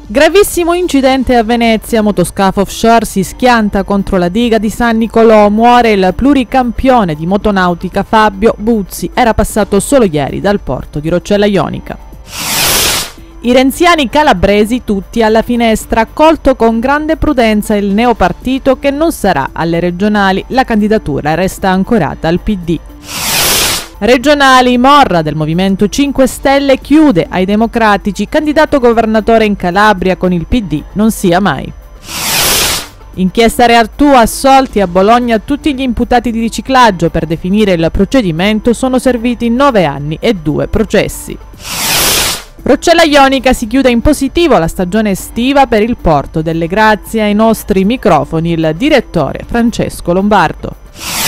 Gravissimo incidente a Venezia, motoscafo offshore si schianta contro la diga di San Nicolò, muore il pluricampione di motonautica Fabio Buzzi, era passato solo ieri dal porto di Roccella Ionica. I renziani calabresi tutti alla finestra, accolto con grande prudenza il neopartito che non sarà alle regionali, la candidatura resta ancorata al PD. Regionali, Morra del Movimento 5 Stelle chiude ai democratici, candidato governatore in Calabria con il PD non sia mai. Inchiesta Reartù, assolti a Bologna tutti gli imputati di riciclaggio, per definire il procedimento sono serviti 9 anni e 2 processi. Roccella Ionica si chiude in positivo la stagione estiva per il Porto delle Grazie, ai nostri microfoni il direttore Francesco Lombardo.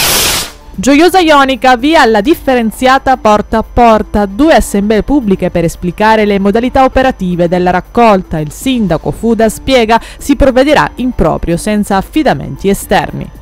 Gioiosa Ionica, via alla differenziata porta a porta, 2 assemblee pubbliche per esplicare le modalità operative della raccolta. Il sindaco Fuda spiega si provvederà in proprio senza affidamenti esterni.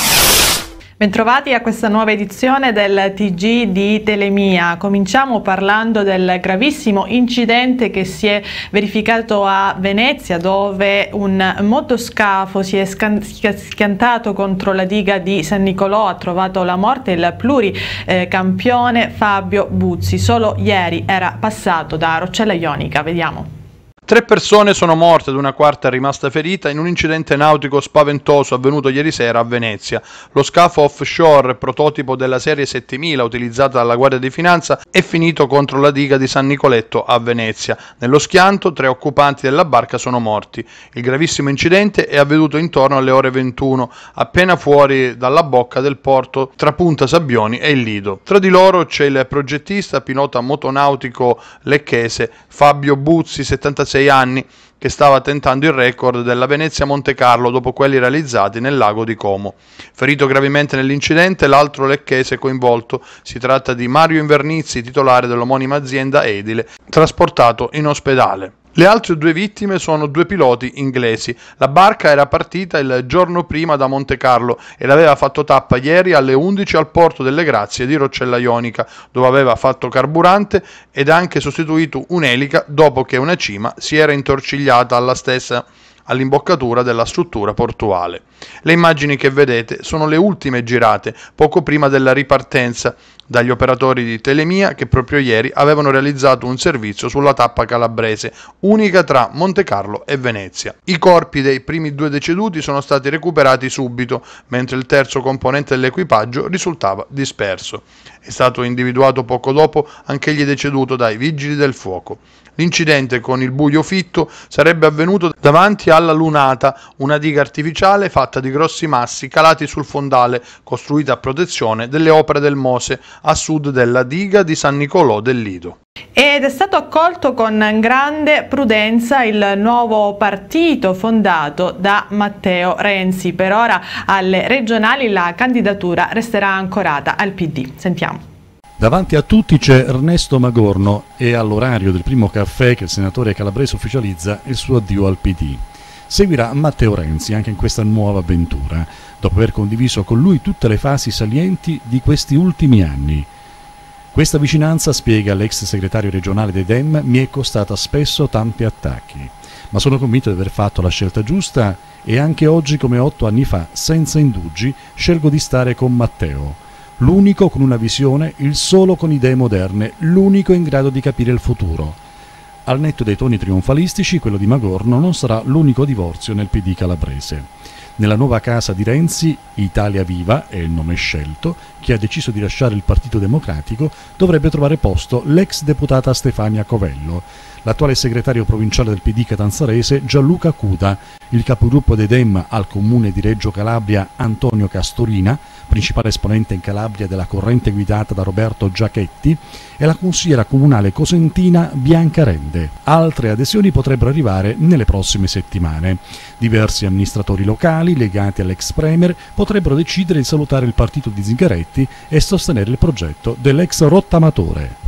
Bentrovati a questa nuova edizione del TG di Telemia. Cominciamo parlando del gravissimo incidente che si è verificato a Venezia, dove un motoscafo si è schiantato contro la diga di San Nicolò, ha trovato la morte il pluricampione Fabio Buzzi. Solo ieri era passato da Roccella Ionica. Vediamo. 3 persone sono morte ed una quarta è rimasta ferita in un incidente nautico spaventoso avvenuto ieri sera a Venezia. Lo scafo offshore, prototipo della serie 7000 utilizzata dalla Guardia di Finanza, è finito contro la diga di San Nicoletto a Venezia. Nello schianto 3 occupanti della barca sono morti. Il gravissimo incidente è avvenuto intorno alle ore 21, appena fuori dalla bocca del porto tra Punta Sabbioni e il Lido. Tra di loro c'è il progettista pilota motonautico lecchese Fabio Buzzi, 76 anni, che stava tentando il record della Venezia-Monte Carlo dopo quelli realizzati nel lago di Como. Ferito gravemente nell'incidente l'altro lecchese coinvolto, si tratta di Mario Invernizzi, titolare dell'omonima azienda edile, trasportato in ospedale. Le altre 2 vittime sono 2 piloti inglesi. La barca era partita il giorno prima da Monte Carlo ed aveva fatto tappa ieri alle 11 al porto delle Grazie di Roccella Ionica, dove aveva fatto carburante ed anche sostituito un'elica dopo che una cima si era intorcigliata alla stessa all'imboccatura della struttura portuale. Le immagini che vedete sono le ultime girate poco prima della ripartenza dagli operatori di Telemia, che proprio ieri avevano realizzato un servizio sulla tappa calabrese, unica tra Montecarlo e Venezia. I corpi dei primi 2 deceduti sono stati recuperati subito, mentre il terzo componente dell'equipaggio risultava disperso. È stato individuato poco dopo anch'egli deceduto dai vigili del fuoco. L'incidente con il buio fitto sarebbe avvenuto davanti alla Lunata, una diga artificiale fatta di grossi massi calati sul fondale, costruita a protezione delle opere del Mose, a sud della diga di San Nicolò del Lido. Ed è stato accolto con grande prudenza il nuovo partito fondato da Matteo Renzi. Per ora alle regionali la candidatura resterà ancorata al PD. Sentiamo. Davanti a tutti c'è Ernesto Magorno e all'orario del primo caffè che il senatore calabrese ufficializza il suo addio al PD. Seguirà Matteo Renzi anche in questa nuova avventura, dopo aver condiviso con lui tutte le fasi salienti di questi ultimi anni. Questa vicinanza, spiega l'ex segretario regionale dei Dem, mi è costata spesso tanti attacchi, ma sono convinto di aver fatto la scelta giusta e anche oggi, come 8 anni fa, senza indugi, scelgo di stare con Matteo. L'unico con una visione, il solo con idee moderne, l'unico in grado di capire il futuro. Al netto dei toni trionfalistici, quello di Magorno non sarà l'unico divorzio nel PD calabrese. Nella nuova casa di Renzi, Italia Viva è il nome scelto, che ha deciso di lasciare il Partito Democratico, dovrebbe trovare posto l'ex deputata Stefania Covello, l'attuale segretario provinciale del PD catanzarese Gianluca Cuda, il capogruppo dei Dem al comune di Reggio Calabria Antonio Castorina, principale esponente in Calabria della corrente guidata da Roberto Giachetti, e la consigliera comunale cosentina Bianca Rende. Altre adesioni potrebbero arrivare nelle prossime settimane. Diversi amministratori locali legati all'ex premier potrebbero decidere di salutare il partito di Zingaretti e sostenere il progetto dell'ex rottamatore.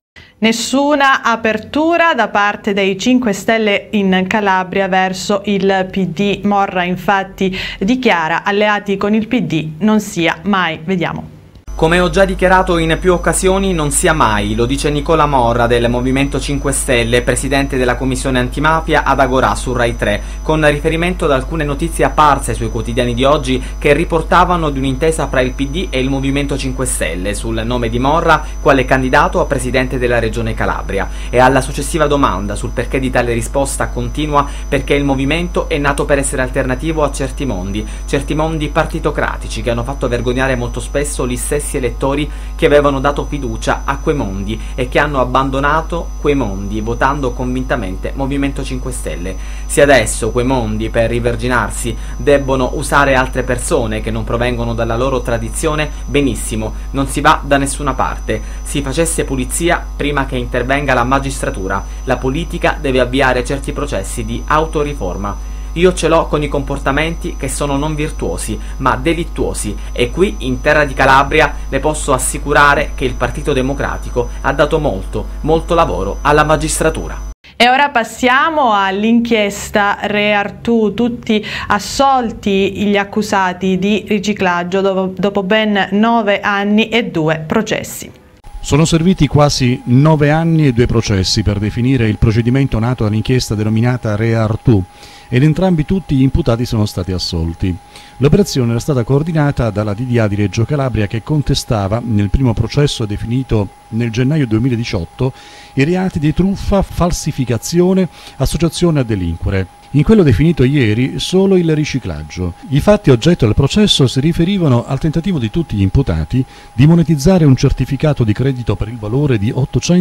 Nessuna apertura da parte dei 5 Stelle in Calabria verso il PD. Morra infatti dichiara alleati con il PD non sia mai. Vediamo. Come ho già dichiarato in più occasioni, non sia mai, lo dice Nicola Morra del Movimento 5 Stelle, presidente della Commissione Antimafia ad Agorà su Rai 3, con riferimento ad alcune notizie apparse sui quotidiani di oggi che riportavano di un'intesa fra il PD e il Movimento 5 Stelle sul nome di Morra quale candidato a presidente della Regione Calabria. E alla successiva domanda sul perché di tale risposta continua: perché il movimento è nato per essere alternativo a certi mondi partitocratici che hanno fatto vergognare molto spesso gli stessi elettori che avevano dato fiducia a quei mondi e che hanno abbandonato quei mondi votando convintamente Movimento 5 Stelle. Se adesso quei mondi, per riverginarsi, debbono usare altre persone che non provengono dalla loro tradizione, benissimo, non si va da nessuna parte. Si facesse pulizia prima che intervenga la magistratura. La politica deve avviare certi processi di autoriforma. Io ce l'ho con i comportamenti che sono non virtuosi, ma delittuosi, e qui in terra di Calabria le posso assicurare che il Partito Democratico ha dato molto lavoro alla magistratura. E ora passiamo all'inchiesta Re Artù, tutti assolti gli accusati di riciclaggio dopo ben 9 anni e 2 processi. Sono serviti quasi 9 anni e 2 processi per definire il procedimento nato dall'inchiesta denominata Re Artù, ed entrambi tutti gli imputati sono stati assolti. L'operazione era stata coordinata dalla DDA di Reggio Calabria, che contestava nel primo processo definito nel gennaio 2018 i reati di truffa, falsificazione, associazione a delinquere. In quello definito ieri solo il riciclaggio. I fatti oggetto del processo si riferivano al tentativo di tutti gli imputati di monetizzare un certificato di credito per il valore di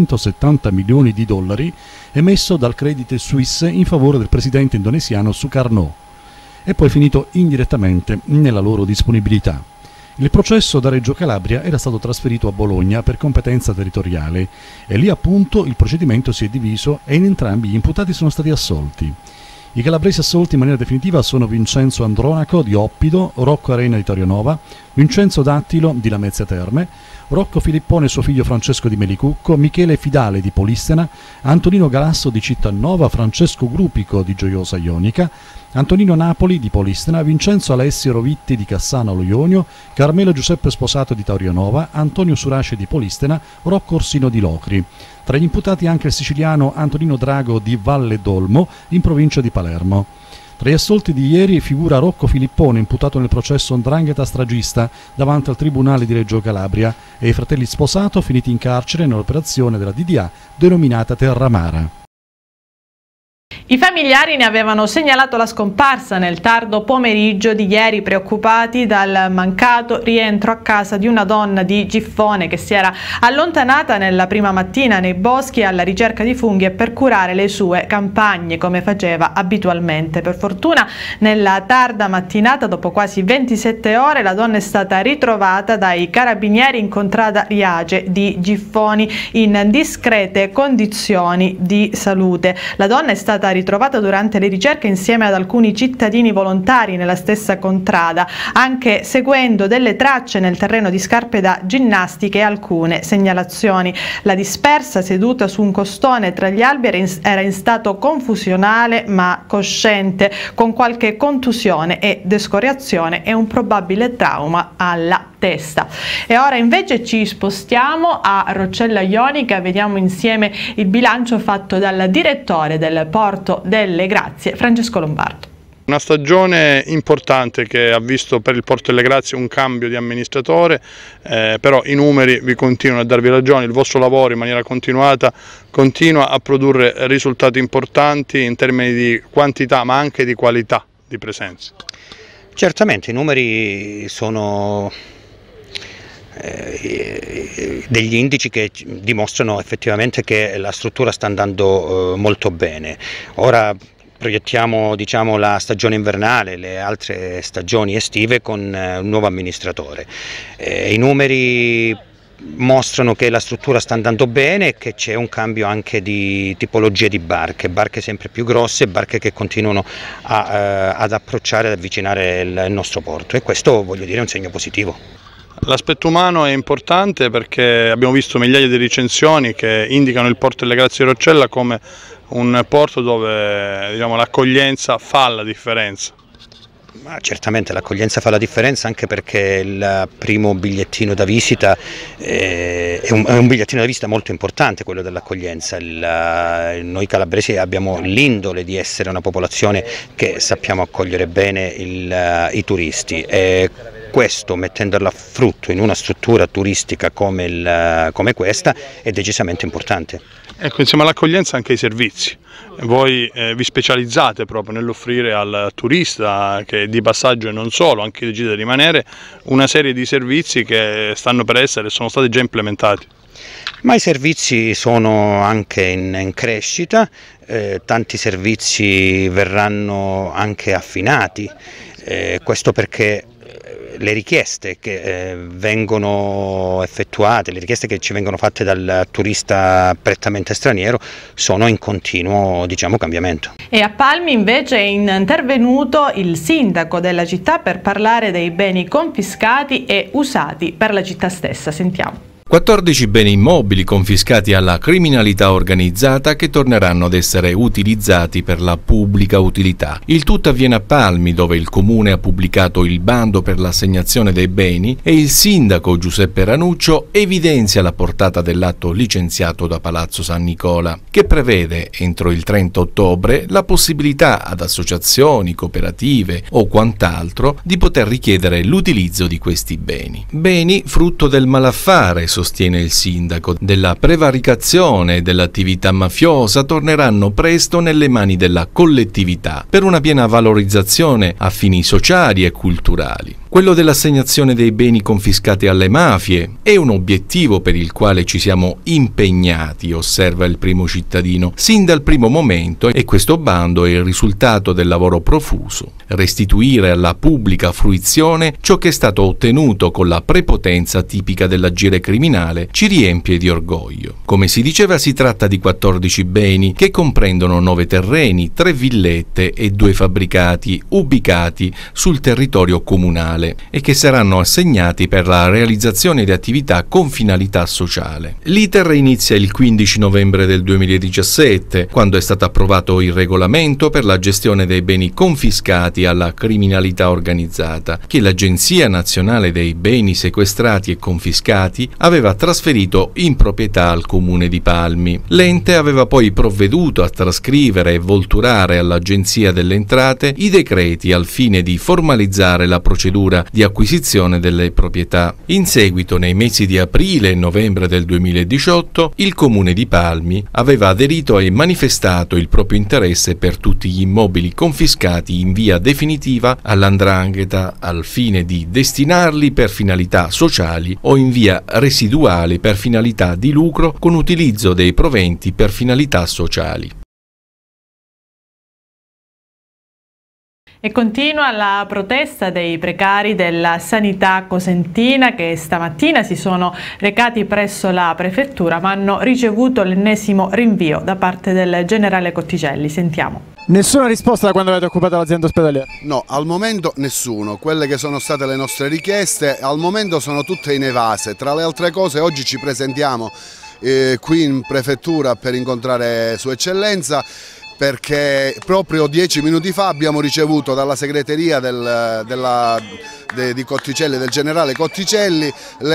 870 milioni di dollari emesso dal Credit Suisse in favore del presidente indonesiano Sukarno e poi finito indirettamente nella loro disponibilità. Il processo da Reggio Calabria era stato trasferito a Bologna per competenza territoriale e lì appunto il procedimento si è diviso e in entrambi gli imputati sono stati assolti. I calabresi assolti in maniera definitiva sono Vincenzo Andronaco di Oppido, Rocco Arena di Torionova, Vincenzo Dattilo di Lamezia Terme, Rocco Filippone e suo figlio Francesco di Melicucco, Michele Fidale di Polistena, Antonino Galasso di Cittanova, Francesco Grupico di Gioiosa Ionica, Antonino Napoli di Polistena, Vincenzo Alessio Rovitti di Cassano allo Ionio, Carmelo Giuseppe Sposato di Taurionova, Antonio Surace di Polistena, Rocco Orsino di Locri. Tra gli imputati anche il siciliano Antonino Drago di Valle d'Olmo, in provincia di Palermo. Tra gli assolti di ieri figura Rocco Filippone, imputato nel processo 'ndrangheta stragista davanti al Tribunale di Reggio Calabria, e i fratelli Sposato finiti in carcere nell'operazione della DDA denominata Terramara. I familiari ne avevano segnalato la scomparsa nel tardo pomeriggio di ieri, preoccupati dal mancato rientro a casa di una donna di Giffone che si era allontanata nella prima mattina nei boschi alla ricerca di funghi e per curare le sue campagne come faceva abitualmente. Per fortuna nella tarda mattinata, dopo quasi 27 ore, la donna è stata ritrovata dai carabinieri in contrada Riace di Giffoni in discrete condizioni di salute. La donna è stata ritrovata durante le ricerche insieme ad alcuni cittadini volontari nella stessa contrada, anche seguendo delle tracce nel terreno di scarpe da ginnastica e alcune segnalazioni. La dispersa, seduta su un costone tra gli alberi, era in stato confusionale ma cosciente, con qualche contusione e descoriazione e un probabile trauma alla testa. E ora invece ci spostiamo a Roccella Ionica, vediamo insieme il bilancio fatto dal direttore del Porto delle Grazie, Francesco Lombardo. Una stagione importante che ha visto per il Porto delle Grazie un cambio di amministratore, però i numeri vi continuano a darvi ragione, il vostro lavoro in maniera continuata continua a produrre risultati importanti in termini di quantità ma anche di qualità di presenza. Certamente i numeri sono degli indici che dimostrano effettivamente che la struttura sta andando molto bene. Ora proiettiamo, diciamo, la stagione invernale, le altre stagioni estive con un nuovo amministratore. I numeri mostrano che la struttura sta andando bene e che c'è un cambio anche di tipologie di barche sempre più grosse, barche che continuano ad approcciare, ad avvicinare il nostro porto, e questo, voglio dire, è un segno positivo. L'aspetto umano è importante perché abbiamo visto migliaia di recensioni che indicano il Porto delle Grazie di Roccella come un porto dove, diciamo, l'accoglienza fa la differenza. Ma certamente l'accoglienza fa la differenza, anche perché il primo bigliettino da visita è un bigliettino da visita molto importante, quello dell'accoglienza. Noi calabresi abbiamo l'indole di essere una popolazione che sappiamo accogliere bene i turisti, e questo, mettendola a frutto in una struttura turistica come questa, è decisamente importante. Ecco, insieme all'accoglienza anche i servizi. Voi vi specializzate proprio nell'offrire al turista, che di passaggio e non solo, anche chi decide di rimanere, una serie di servizi che stanno per essere e sono stati già implementati. Ma i servizi sono anche in crescita, tanti servizi verranno anche affinati, questo perché le richieste che vengono effettuate, le richieste che ci vengono fatte dal turista prettamente straniero sono in continuo, cambiamento. E a Palmi invece è intervenuto il sindaco della città per parlare dei beni confiscati e usati per la città stessa. Sentiamo. 14 beni immobili confiscati alla criminalità organizzata che torneranno ad essere utilizzati per la pubblica utilità. Il tutto avviene a Palmi, dove il comune ha pubblicato il bando per l'assegnazione dei beni e il sindaco Giuseppe Ranuccio evidenzia la portata dell'atto licenziato da Palazzo San Nicola, che prevede entro il 30 ottobre la possibilità ad associazioni, cooperative o quant'altro di poter richiedere l'utilizzo di questi beni. Beni frutto del malaffare, sostiene il sindaco, della prevaricazione e dell'attività mafiosa, torneranno presto nelle mani della collettività per una piena valorizzazione a fini sociali e culturali. Quello dell'assegnazione dei beni confiscati alle mafie è un obiettivo per il quale ci siamo impegnati, osserva il primo cittadino, sin dal primo momento, e questo bando è il risultato del lavoro profuso. Restituire alla pubblica fruizione ciò che è stato ottenuto con la prepotenza tipica dell'agire criminale ci riempie di orgoglio. Come si diceva, si tratta di 14 beni che comprendono 9 terreni, 3 villette e 2 fabbricati ubicati sul territorio comunale e che saranno assegnati per la realizzazione di attività con finalità sociale. L'iter inizia il 15 novembre del 2017, quando è stato approvato il regolamento per la gestione dei beni confiscati alla criminalità organizzata, che l'Agenzia Nazionale dei Beni Sequestrati e Confiscati aveva trasferito in proprietà al comune di Palmi. L'ente aveva poi provveduto a trascrivere e volturare all'Agenzia delle Entrate i decreti al fine di formalizzare la procedura di acquisizione delle proprietà. In seguito, nei mesi di aprile e novembre del 2018, il comune di Palmi aveva aderito e manifestato il proprio interesse per tutti gli immobili confiscati in via definitiva all''ndrangheta, al fine di destinarli per finalità sociali o in via residuale per finalità di lucro, con utilizzo dei proventi per finalità sociali. E continua la protesta dei precari della sanità cosentina, che stamattina si sono recati presso la prefettura ma hanno ricevuto l'ennesimo rinvio da parte del generale Cotticelli. Sentiamo. Nessuna risposta da quando avete occupato l'azienda ospedaliera? No, al momento nessuno. Quelle che sono state le nostre richieste al momento sono tutte inevase. Tra le altre cose, oggi ci presentiamo qui in prefettura per incontrare Sua Eccellenza, perché proprio 10 minuti fa abbiamo ricevuto dalla segreteria di Cotticelli, del generale Cotticelli,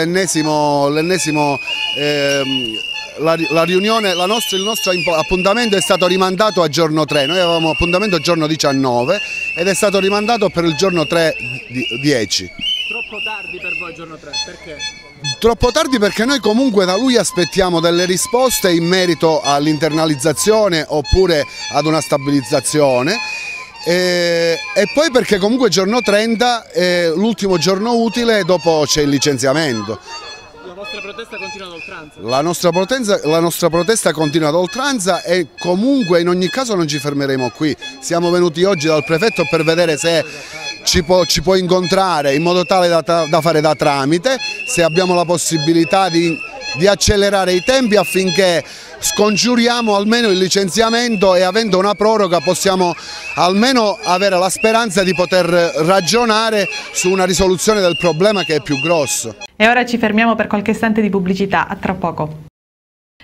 la riunione, il nostro appuntamento è stato rimandato a giorno 3, noi avevamo appuntamento il giorno 19 ed è stato rimandato per il giorno 3-10. Troppo tardi per voi il giorno 3, perché? Troppo tardi perché noi comunque da lui aspettiamo delle risposte in merito all'internalizzazione oppure ad una stabilizzazione. E poi perché comunque il giorno 30 è l'ultimo giorno utile, dopo c'è il licenziamento. La vostra protesta continua ad oltranza? La nostra protesta continua ad oltranza e comunque in ogni caso non ci fermeremo qui. Siamo venuti oggi dal prefetto per vedere se ci può incontrare in modo tale da fare da tramite, se abbiamo la possibilità di accelerare i tempi affinché scongiuriamo almeno il licenziamento e avendo una proroga possiamo almeno avere la speranza di poter ragionare su una risoluzione del problema che è più grosso. E ora ci fermiamo per qualche istante di pubblicità, a tra poco.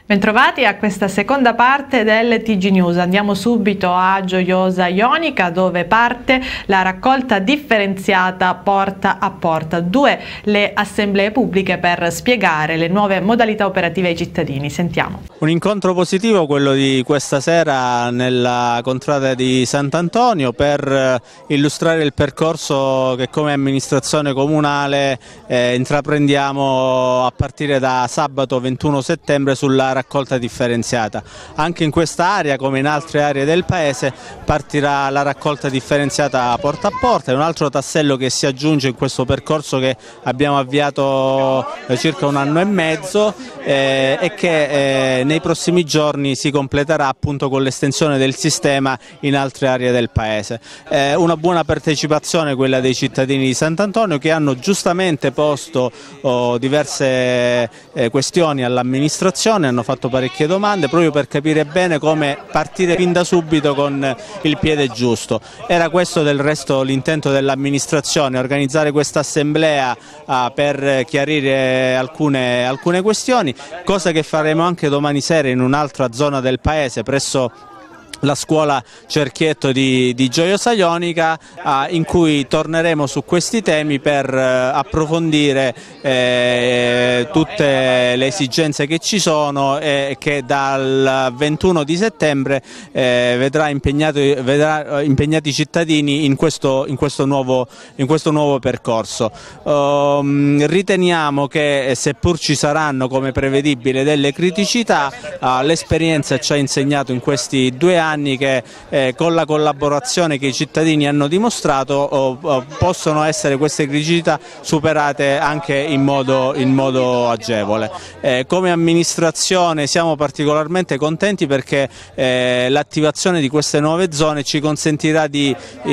Bentrovati a questa seconda parte del TG News. Andiamo subito a Gioiosa Ionica, dove parte la raccolta differenziata porta a porta. 2 le assemblee pubbliche per spiegare le nuove modalità operative ai cittadini. Sentiamo. Un incontro positivo quello di questa sera nella contrada di Sant'Antonio per illustrare il percorso che come amministrazione comunale intraprendiamo a partire da sabato 21 settembre sulla raccolta differenziata. Anche in questa area, come in altre aree del paese, partirà la raccolta differenziata porta a porta. È un altro tassello che si aggiunge in questo percorso che abbiamo avviato circa 1 anno e mezzo e che nei prossimi giorni si completerà appunto con l'estensione del sistema in altre aree del paese. Una buona partecipazione quella dei cittadini di Sant'Antonio, che hanno giustamente posto diverse questioni all'amministrazione, hanno fatto parecchie domande proprio per capire bene come partire fin da subito con il piede giusto. Era questo del resto l'intento dell'amministrazione, organizzare questa assemblea per chiarire alcune questioni, cosa che faremo anche domani sera in un'altra zona del paese presso la scuola Cerchietto di Gioiosa Ionica, in cui torneremo su questi temi per approfondire tutte le esigenze che ci sono e che dal 21 di settembre vedrà impegnati i cittadini in questo nuovo percorso. Riteniamo che, seppur ci saranno come prevedibile delle criticità, l'esperienza ci ha insegnato in questi 2 anni che con la collaborazione che i cittadini hanno dimostrato possono essere queste criticità superate anche in modo agevole. Come amministrazione siamo particolarmente contenti perché l'attivazione di queste nuove zone ci consentirà di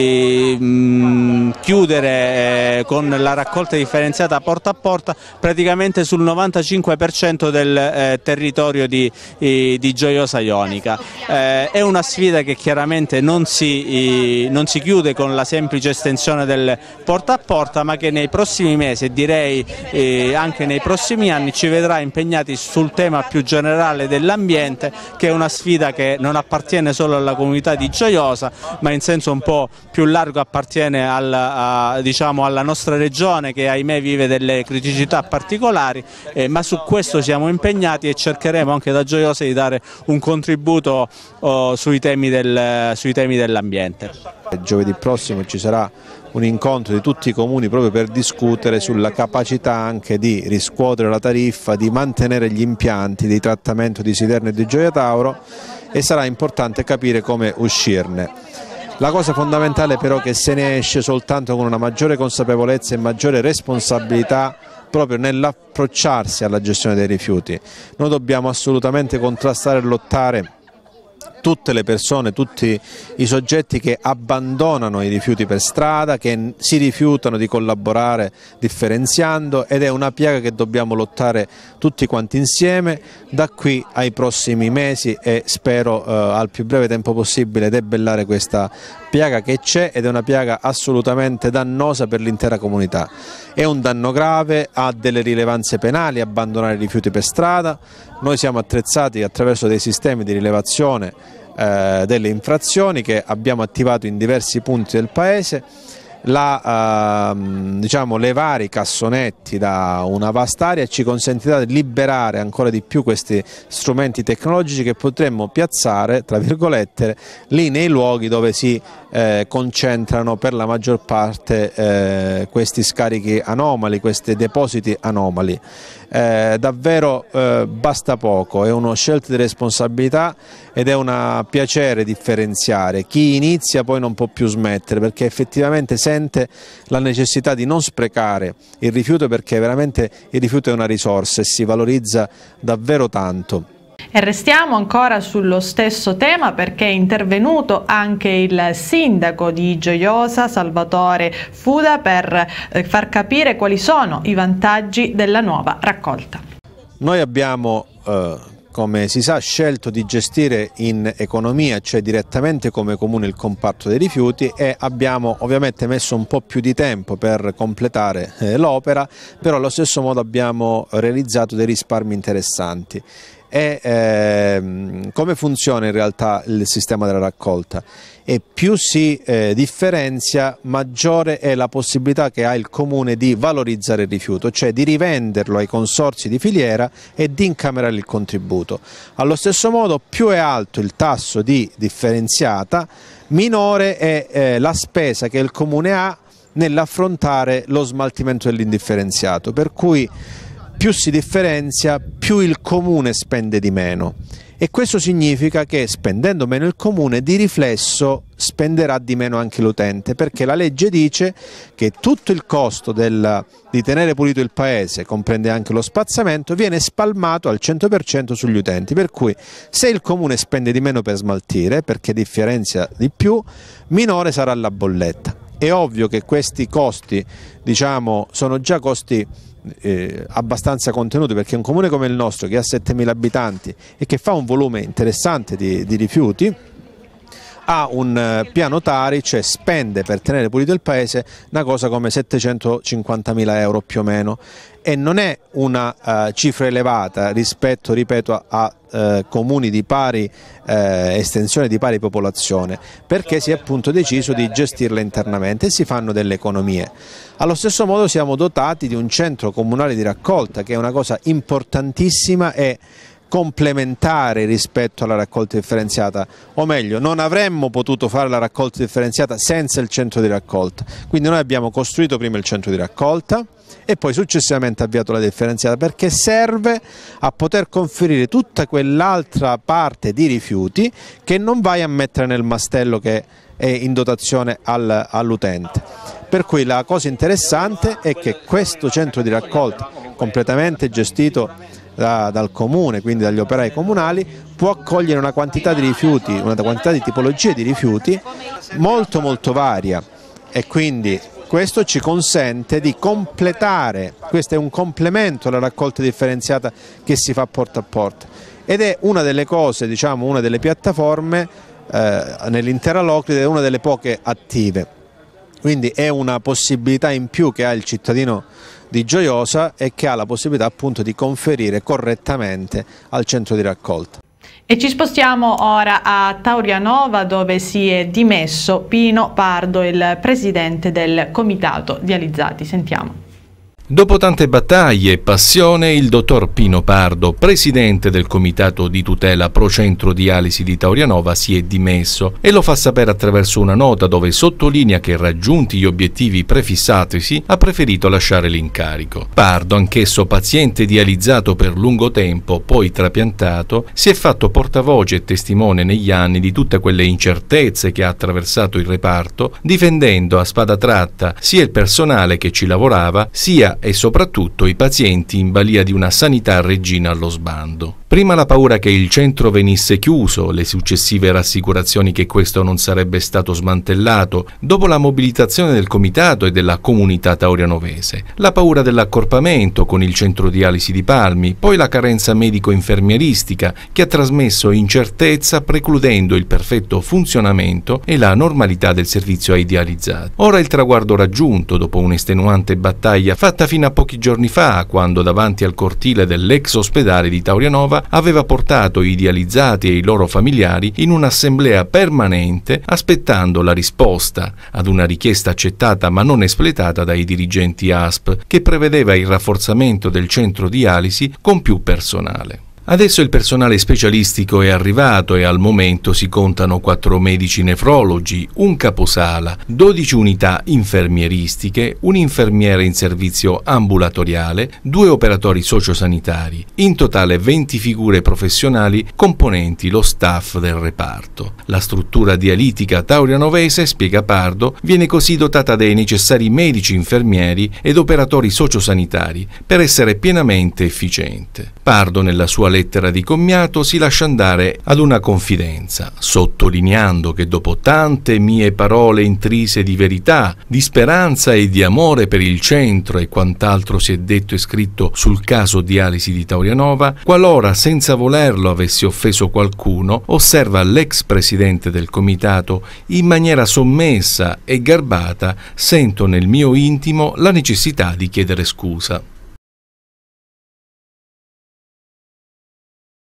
chiudere con la raccolta differenziata porta a porta praticamente sul 95% del territorio di Gioiosa Ionica. È una sfida che chiaramente non si chiude con la semplice estensione del porta a porta, ma che nei prossimi mesi e direi anche nei prossimi anni ci vedrà impegnati sul tema più generale dell'ambiente, che è una sfida che non appartiene solo alla comunità di Gioiosa, ma in senso un po' più largo appartiene diciamo alla nostra regione, che ahimè vive delle criticità particolari, ma su questo siamo impegnati e cercheremo anche da Gioiosa di dare un contributo sui temi dell'ambiente. Giovedì prossimo ci sarà un incontro di tutti i comuni proprio per discutere sulla capacità anche di riscuotere la tariffa, di mantenere gli impianti di trattamento di Siderno e di Gioia Tauro, e sarà importante capire come uscirne. La cosa fondamentale però è che se ne esce soltanto con una maggiore consapevolezza e maggiore responsabilità proprio nell'approcciarsi alla gestione dei rifiuti. Noi dobbiamo assolutamente contrastare e lottare tutte le persone, tutti i soggetti che abbandonano i rifiuti per strada, che si rifiutano di collaborare differenziando, ed è una piaga che dobbiamo lottare tutti quanti insieme da qui ai prossimi mesi e spero al più breve tempo possibile debellare questa piaga che c'è, ed è una piaga assolutamente dannosa per l'intera comunità. È un danno grave, ha delle rilevanze penali abbandonare i rifiuti per strada. Noi siamo attrezzati attraverso dei sistemi di rilevazione delle infrazioni che abbiamo attivato in diversi punti del paese. Diciamo, levare i cassonetti da una vasta area ci consentirà di liberare ancora di più questi strumenti tecnologici che potremmo piazzare, tra virgolette, lì nei luoghi dove si concentrano per la maggior parte questi scarichi anomali, questi depositi anomali. Davvero basta poco, è una scelta di responsabilità ed è un piacere differenziare. Chi inizia poi non può più smettere, perché effettivamente sente la necessità di non sprecare il rifiuto, perché veramente il rifiuto è una risorsa e si valorizza davvero tanto. E restiamo ancora sullo stesso tema, perché è intervenuto anche il sindaco di Gioiosa, Salvatore Fuda, per far capire quali sono i vantaggi della nuova raccolta. Noi abbiamo, come si sa, scelto di gestire in economia, cioè direttamente come comune, il comparto dei rifiuti, e abbiamo ovviamente messo un po' più di tempo per completare l'opera, però allo stesso modo abbiamo realizzato dei risparmi interessanti. come funziona in realtà il sistema della raccolta? E più si differenzia, maggiore è la possibilità che ha il comune di valorizzare il rifiuto, cioè di rivenderlo ai consorzi di filiera e di incamerare il contributo. Allo stesso modo, più è alto il tasso di differenziata, minore è la spesa che il comune ha nell'affrontare lo smaltimento dell'indifferenziato, per cui più si differenzia, più il comune spende di meno. E questo significa che spendendo meno il comune, di riflesso spenderà di meno anche l'utente, perché la legge dice che tutto il costo di tenere pulito il paese, comprende anche lo spazzamento, viene spalmato al 100% sugli utenti, per cui se il comune spende di meno per smaltire, perché differenzia di più, minore sarà la bolletta. È ovvio che questi costi, diciamo, sono già costi abbastanza contenuti, perché un comune come il nostro, che ha 7.000 abitanti e che fa un volume interessante di rifiuti, ha un piano Tari, cioè spende per tenere pulito il paese una cosa come 750.000 euro più o meno, e non è una cifra elevata rispetto, ripeto, a comuni di pari estensione, di pari popolazione, perché si è appunto deciso di gestirla internamente e si fanno delle economie. Allo stesso modo siamo dotati di un centro comunale di raccolta, che è una cosa importantissima e complementare rispetto alla raccolta differenziata, o meglio, non avremmo potuto fare la raccolta differenziata senza il centro di raccolta. Quindi noi abbiamo costruito prima il centro di raccolta e poi successivamente avviato la differenziata, perché serve a poter conferire tutta quell'altra parte di rifiuti che non vai a mettere nel mastello che è in dotazione all'utente. Per cui la cosa interessante è che questo centro di raccolta, completamente gestito dal comune, quindi dagli operai comunali, può accogliere una quantità di rifiuti, una quantità di tipologie di rifiuti molto varia, e quindi questo ci consente di completare, questo è un complemento alla raccolta differenziata che si fa porta a porta, ed è una delle cose, diciamo, una delle piattaforme nell'intera Locride, è una delle poche attive. Quindi è una possibilità in più che ha il cittadino di Gioiosa e che ha la possibilità appunto di conferire correttamente al centro di raccolta. E ci spostiamo ora a Taurianova, dove si è dimesso Pino Pardo, il presidente del comitato dializzati. Sentiamo. Dopo tante battaglie e passione, il dottor Pino Pardo, presidente del comitato di tutela pro centro dialisi di Taurianova, si è dimesso e lo fa sapere attraverso una nota dove sottolinea che, raggiunti gli obiettivi prefissatisi, ha preferito lasciare l'incarico. Pardo, anch'esso paziente dializzato per lungo tempo, poi trapiantato, si è fatto portavoce e testimone negli anni di tutte quelle incertezze che ha attraversato il reparto, difendendo a spada tratta sia il personale che ci lavorava, sia e soprattutto i pazienti in balia di una sanità regina allo sbando. Prima la paura che il centro venisse chiuso, le successive rassicurazioni che questo non sarebbe stato smantellato, dopo la mobilitazione del comitato e della comunità taurianovese, la paura dell'accorpamento con il centro dialisi di Palmi, poi la carenza medico-infermieristica che ha trasmesso incertezza, precludendo il perfetto funzionamento e la normalità del servizio ai dializzati. Ora il traguardo raggiunto dopo un'estenuante battaglia fatta fino a pochi giorni fa, quando davanti al cortile dell'ex ospedale di Taurianova aveva portato i dializzati e i loro familiari in un'assemblea permanente, aspettando la risposta ad una richiesta accettata ma non espletata dai dirigenti ASP, che prevedeva il rafforzamento del centro dialisi con più personale. Adesso il personale specialistico è arrivato e al momento si contano 4 medici nefrologi, un caposala, 12 unità infermieristiche, un infermiere in servizio ambulatoriale, 2 operatori sociosanitari, in totale 20 figure professionali componenti lo staff del reparto. La struttura dialitica taurianovese, spiega Pardo, viene così dotata dei necessari medici infermieri ed operatori sociosanitari per essere pienamente efficiente. Pardo, nella sua lettera di commiato, si lascia andare ad una confidenza, sottolineando che dopo tante mie parole intrise di verità, di speranza e di amore per il centro e quant'altro si è detto e scritto sul caso dialisi di Taurianova, qualora senza volerlo avessi offeso qualcuno, osserva l'ex presidente del comitato, in maniera sommessa e garbata sento nel mio intimo la necessità di chiedere scusa.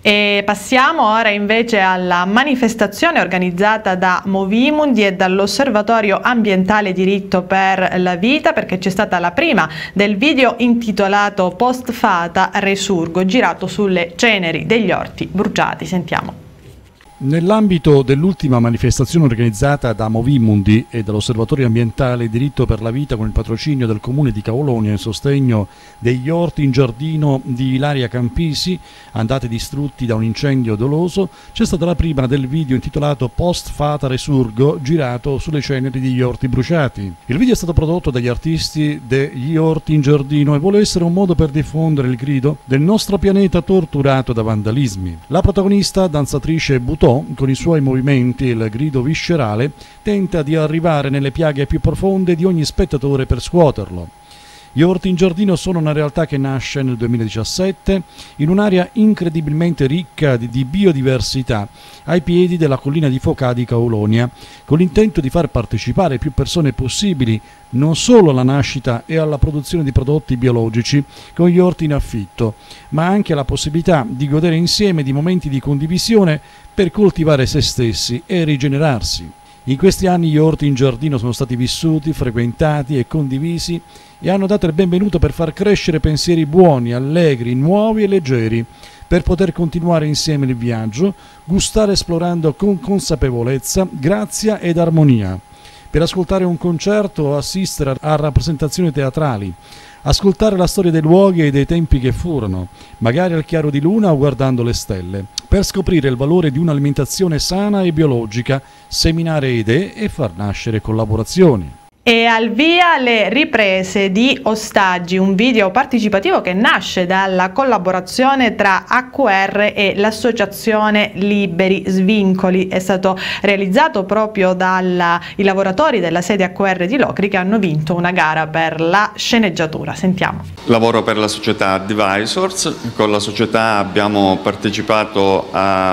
E passiamo ora invece alla manifestazione organizzata da Movimundi e dall'Osservatorio Ambientale Diritto per la Vita, perché c'è stata la prima del video intitolato Post Fata Resurgo, girato sulle ceneri degli orti bruciati. Sentiamo. Nell'ambito dell'ultima manifestazione organizzata da Movimundi e dall'Osservatorio Ambientale Diritto per la Vita con il patrocinio del Comune di Cavolonia in sostegno degli orti in giardino di Ilaria Campisi, andati distrutti da un incendio doloso, c'è stata la prima del video intitolato Post Fata Resurgo, girato sulle ceneri degli orti bruciati. Il video è stato prodotto dagli artisti degli orti in giardino e vuole essere un modo per diffondere il grido del nostro pianeta torturato da vandalismi. La protagonista, danzatrice Butò, con i suoi movimenti e il grido viscerale, tenta di arrivare nelle piaghe più profonde di ogni spettatore per scuoterlo. Gli orti in giardino sono una realtà che nasce nel 2017 in un'area incredibilmente ricca di biodiversità ai piedi della collina di Focà di Cavolonia, con l'intento di far partecipare più persone possibili non solo alla nascita e alla produzione di prodotti biologici con gli orti in affitto, ma anche alla possibilità di godere insieme di momenti di condivisione per coltivare se stessi e rigenerarsi. In questi anni gli orti in giardino sono stati vissuti, frequentati e condivisi e hanno dato il benvenuto per far crescere pensieri buoni, allegri, nuovi e leggeri, per poter continuare insieme il viaggio, gustare esplorando con consapevolezza, grazia ed armonia, per ascoltare un concerto o assistere a rappresentazioni teatrali, ascoltare la storia dei luoghi e dei tempi che furono, magari al chiaro di luna o guardando le stelle, per scoprire il valore di un'alimentazione sana e biologica, seminare idee e far nascere collaborazioni. E al via le riprese di Ostaggi, un video partecipativo che nasce dalla collaborazione tra AQR e l'associazione Liberi Svincoli. È stato realizzato proprio dai lavoratori della sede AQR di Locri, che hanno vinto una gara per la sceneggiatura. Sentiamo. Lavoro per la società Advisors. Con la società abbiamo partecipato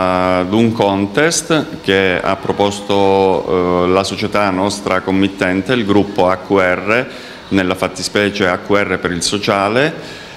ad un contest che ha proposto la società nostra committente, il gruppo AQR, nella fattispecie AQR per il sociale,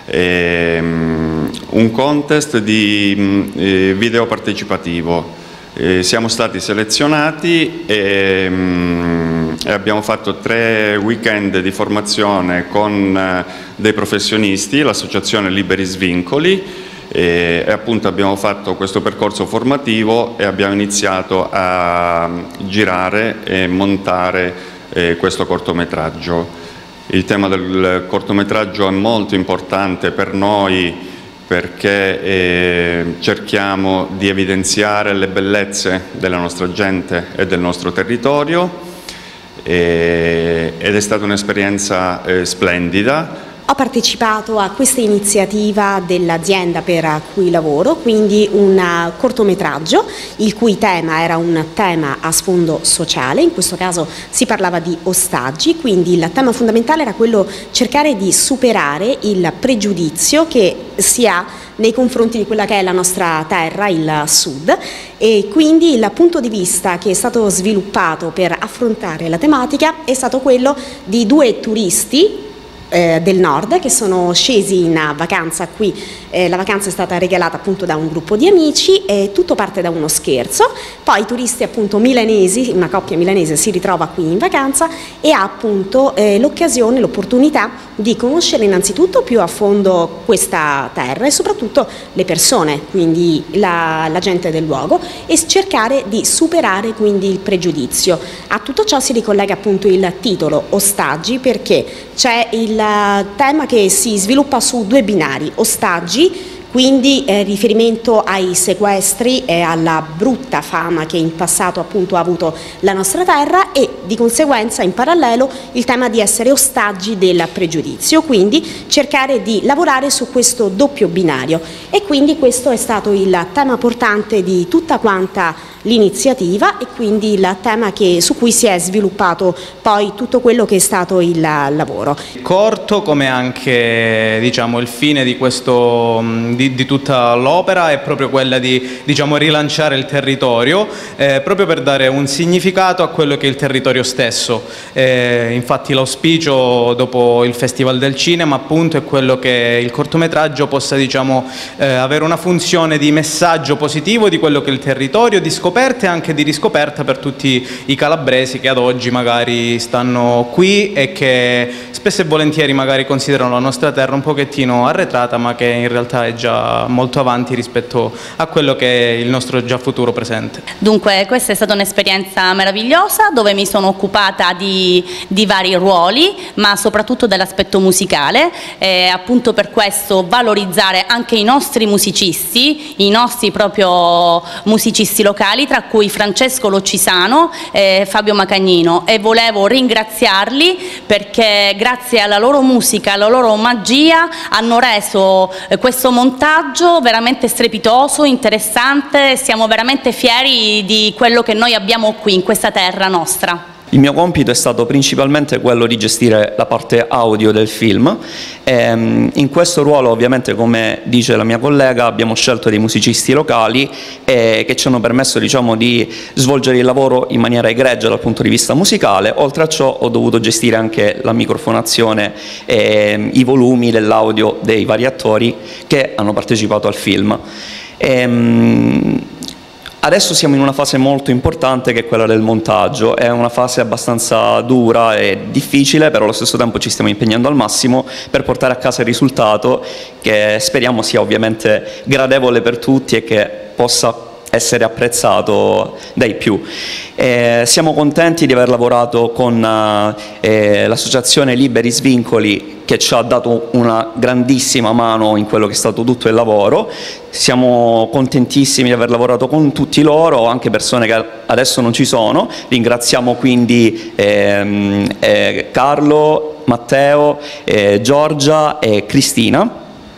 un contest di video partecipativo. Siamo stati selezionati e abbiamo fatto 3 weekend di formazione con dei professionisti, l'associazione Liberi Svincoli, e appunto abbiamo fatto questo percorso formativo e abbiamo iniziato a girare e montare questo cortometraggio. Il tema del cortometraggio è molto importante per noi perché cerchiamo di evidenziare le bellezze della nostra gente e del nostro territorio ed è stata un'esperienza splendida. Ho partecipato a questa iniziativa dell'azienda per cui lavoro, quindi un cortometraggio il cui tema era un tema a sfondo sociale, in questo caso si parlava di ostaggi, quindi il tema fondamentale era quello cercare di superare il pregiudizio che si ha nei confronti di quella che è la nostra terra, il sud, e quindi il punto di vista che è stato sviluppato per affrontare la tematica è stato quello di 2 turisti del nord che sono scesi in vacanza qui. La vacanza è stata regalata appunto da un gruppo di amici e tutto parte da uno scherzo. Poi i turisti appunto milanesi, una coppia milanese si ritrova qui in vacanza e ha appunto l'occasione, l'opportunità di conoscere innanzitutto più a fondo questa terra e soprattutto le persone, quindi la gente del luogo, e cercare di superare quindi il pregiudizio. A tutto ciò si ricollega appunto il titolo Ostaggi, perché c'è il tema che si sviluppa su 2 binari: ostaggi, quindi riferimento ai sequestri e alla brutta fama che in passato appunto ha avuto la nostra terra, e di conseguenza in parallelo il tema di essere ostaggi del pregiudizio, quindi cercare di lavorare su questo doppio binario, e quindi questo è stato il tema portante di tutta quanta l'iniziativa e quindi il tema su cui si è sviluppato poi tutto quello che è stato il lavoro. Corto come anche diciamo il fine di questo di tutta l'opera è proprio quella di, diciamo, rilanciare il territorio, proprio per dare un significato a quello che è il territorio stesso. Infatti l'auspicio dopo il Festival del Cinema appunto è quello che il cortometraggio possa, diciamo, avere una funzione di messaggio positivo di quello che è il territorio, di scoperta e anche di riscoperta per tutti i calabresi che ad oggi magari stanno qui e che spesso e volentieri magari considerano la nostra terra un pochettino arretrata, ma che in realtà è già molto avanti rispetto a quello che è il nostro già futuro presente. Dunque questa è stata un'esperienza meravigliosa dove mi sono occupata di vari ruoli, ma soprattutto dell'aspetto musicale, appunto per questo valorizzare anche i nostri musicisti, i nostri proprio musicisti locali, tra cui Francesco Loccisano e Fabio Macagnino, e volevo ringraziarli perché grazie alla loro musica, alla loro magia hanno reso questo montaggio veramente strepitoso, interessante. Siamo veramente fieri di quello che noi abbiamo qui in questa terra nostra. Il mio compito è stato principalmente quello di gestire la parte audio del film. In questo ruolo, ovviamente, come dice la mia collega, abbiamo scelto dei musicisti locali che ci hanno permesso, diciamo, di svolgere il lavoro in maniera egregia dal punto di vista musicale. Oltre a ciò ho dovuto gestire anche la microfonazione e i volumi dell'audio dei vari attori che hanno partecipato al film. Adesso siamo in una fase molto importante che è quella del montaggio, è una fase abbastanza dura e difficile, però allo stesso tempo ci stiamo impegnando al massimo per portare a casa il risultato che speriamo sia ovviamente gradevole per tutti e che possa essere apprezzato dai più. Siamo contenti di aver lavorato con l'associazione Liberi Svincoli che ci ha dato una grandissima mano in quello che è stato tutto il lavoro. Siamo contentissimi di aver lavorato con tutti loro, anche persone che adesso non ci sono. Ringraziamo quindi Carlo, Matteo, Giorgia e Cristina.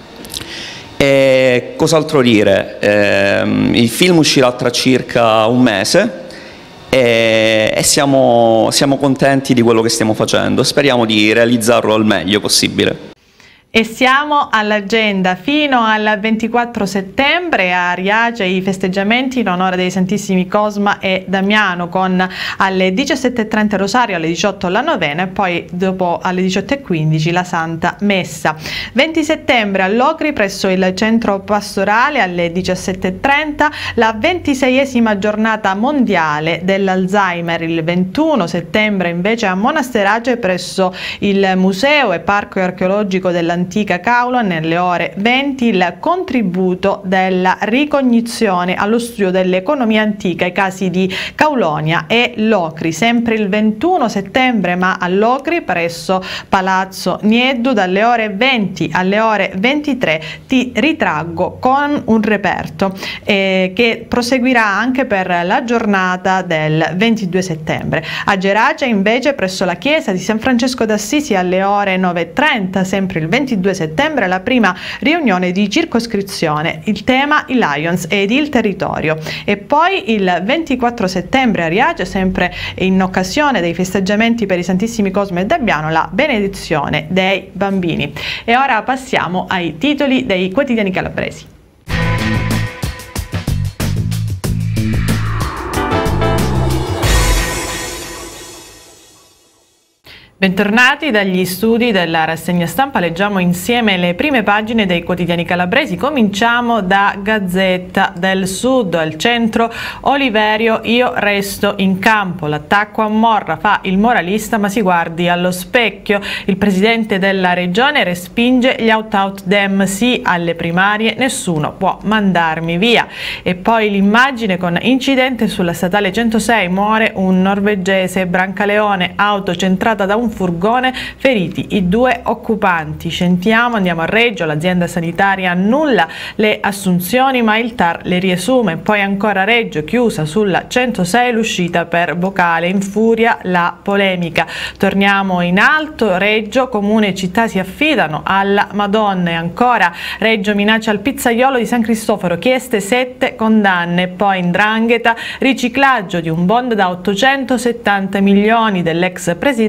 E cos'altro dire? Il film uscirà tra circa un mese e siamo contenti di quello che stiamo facendo, speriamo di realizzarlo al meglio possibile. E siamo all'agenda fino al 24 settembre a Riace i festeggiamenti in onore dei Santissimi Cosma e Damiano, con alle 17:30 Rosario, alle 18 la novena e poi dopo alle 18:15 la Santa Messa. 20 settembre a Locri presso il centro pastorale alle 17:30 la 26esima giornata mondiale dell'Alzheimer. Il 21 settembre invece a Monasterace presso il Museo e Parco Archeologico dell'Antica Caulo nelle ore 20 il contributo della ricognizione allo studio dell'economia antica, i casi di Caulonia e Locri. Sempre il 21 settembre ma a Locri presso Palazzo Nieddu dalle ore 20 alle ore 23 ti ritraggo con un reperto che proseguirà anche per la giornata del 22 settembre. A Gerace invece presso la chiesa di San Francesco d'Assisi alle ore 9:30, sempre il 22 settembre, la prima riunione di circoscrizione, il tema i Lions ed il territorio. E poi il 24 settembre a Riace, sempre in occasione dei festeggiamenti per i Santissimi Cosma e Damiano, la benedizione dei bambini. E ora passiamo ai titoli dei quotidiani calabresi. Bentornati dagli studi della rassegna stampa, leggiamo insieme le prime pagine dei quotidiani calabresi. Cominciamo da Gazzetta del Sud, al centro Oliverio, io resto in campo, l'attacco a Morra, fa il moralista ma si guardi allo specchio, il presidente della regione respinge gli out dem, sì alle primarie, nessuno può mandarmi via. E poi l'immagine con incidente sulla statale 106, muore un norvegese, Brancaleone, auto centrata da un furgone, feriti i 2 occupanti. Andiamo a Reggio, l'azienda sanitaria annulla le assunzioni ma il TAR le riassume. Poi ancora Reggio, chiusa sulla 106 l'uscita per vocale, infuria la polemica. Torniamo in alto, Reggio, comune e città si affidano alla Madonna. E ancora Reggio, minaccia al pizzaiolo di San Cristoforo, chieste 7 condanne. Poi 'ndrangheta, riciclaggio di un bond da 870 milioni dell'ex presidente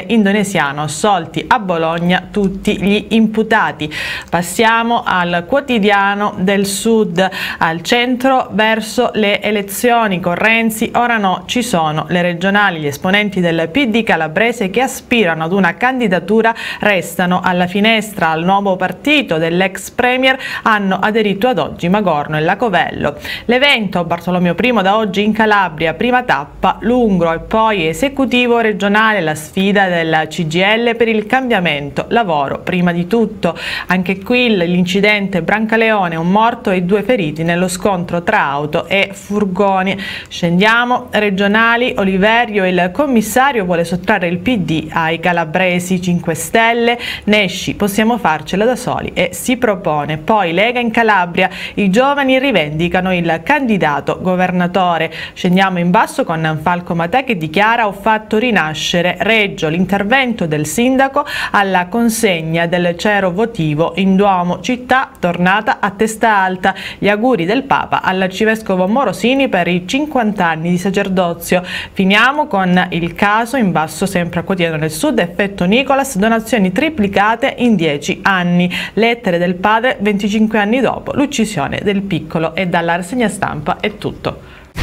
indonesiano, assolti a Bologna tutti gli imputati. Passiamo al Quotidiano del Sud, al centro verso le elezioni con Renzi. Ora no, ci sono le regionali, gli esponenti del PD calabrese che aspirano ad una candidatura restano alla finestra. Al nuovo partito dell'ex premier hanno aderito ad oggi Magorno e Lacovello. L'evento Bartolomeo I da oggi in Calabria, prima tappa Lungro e poi esecutivo regionale, la sfida del CGIL per il cambiamento, lavoro prima di tutto. Anche qui l'incidente Brancaleone, un morto e 2 feriti nello scontro tra auto e furgoni. Scendiamo, regionali, Oliverio, il commissario vuole sottrarre il PD ai calabresi. 5 Stelle, Nesci, possiamo farcela da soli e si propone. Poi Lega in Calabria, i giovani rivendicano il candidato governatore. Scendiamo in basso con Falco Matè che dichiara: ho fatto rinascere Reggio, l'intervento del sindaco alla consegna del cero votivo in Duomo, città tornata a testa alta. Gli auguri del Papa all'arcivescovo Morosini per i 50 anni di sacerdozio. Finiamo con il caso in basso sempre a Quotidiano del Sud, effetto Nicolas, donazioni triplicate in 10 anni. Lettere del padre 25 anni dopo l'uccisione del piccolo. E dalla rassegna stampa è tutto.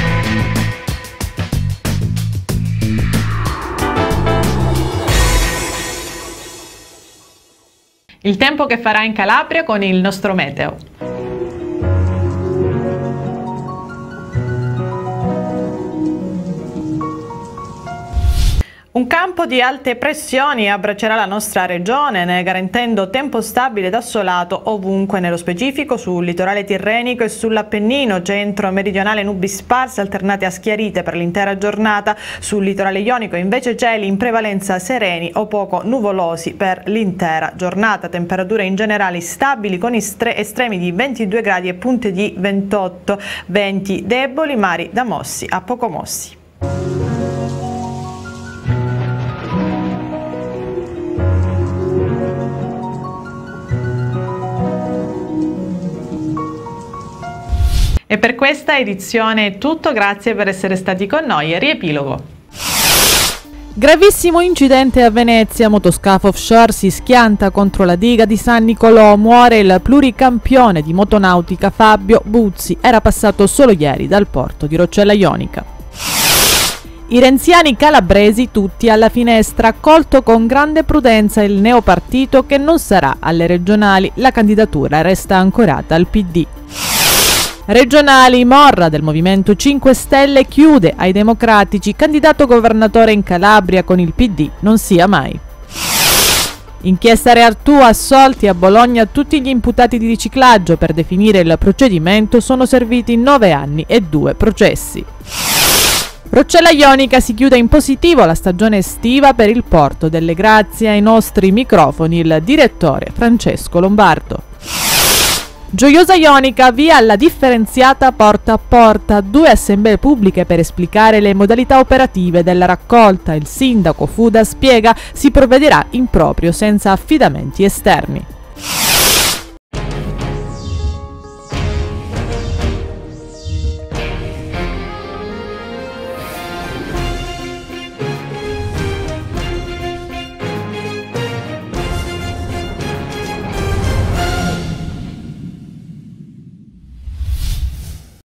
Il tempo che farà in Calabria con il nostro meteo. Un campo di alte pressioni abbraccerà la nostra regione, garantendo tempo stabile ed assolato ovunque, nello specifico sul litorale tirrenico e sull'Appennino, centro-meridionale nubi sparse alternate a schiarite per l'intera giornata. Sul litorale ionico invece cieli in prevalenza sereni o poco nuvolosi per l'intera giornata. Temperature in generale stabili con estremi di 22 gradi e punte di 28, venti deboli, mari da mossi a poco mossi. E per questa edizione è tutto, grazie per essere stati con noi. Riepilogo. Gravissimo incidente a Venezia, motoscafo offshore si schianta contro la diga di San Nicolò, muore il pluricampione di motonautica Fabio Buzzi, era passato solo ieri dal porto di Roccella Ionica. I renziani calabresi tutti alla finestra, accolto con grande prudenza il neopartito che non sarà alle regionali, la candidatura resta ancorata al PD. Regionali, Morra del Movimento 5 Stelle chiude ai democratici, candidato governatore in Calabria con il PD non sia mai. Inchiesta Reartù, assolti a Bologna tutti gli imputati di riciclaggio, per definire il procedimento sono serviti 9 anni e 2 processi. Roccella Ionica si chiude in positivo la stagione estiva per il Porto delle Grazie, ai nostri microfoni il direttore Francesco Lombardo. Gioiosa Ionica, via alla differenziata porta a porta, 2 assemblee pubbliche per esplicare le modalità operative della raccolta. Il sindaco Fuda spiega si provvederà in proprio senza affidamenti esterni.